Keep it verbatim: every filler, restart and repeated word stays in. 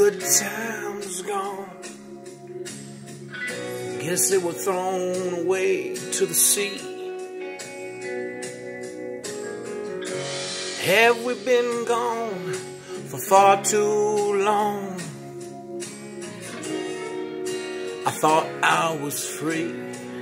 good times gone. Guess they were thrown away to the sea. Have we been gone for far too long? I thought I was free.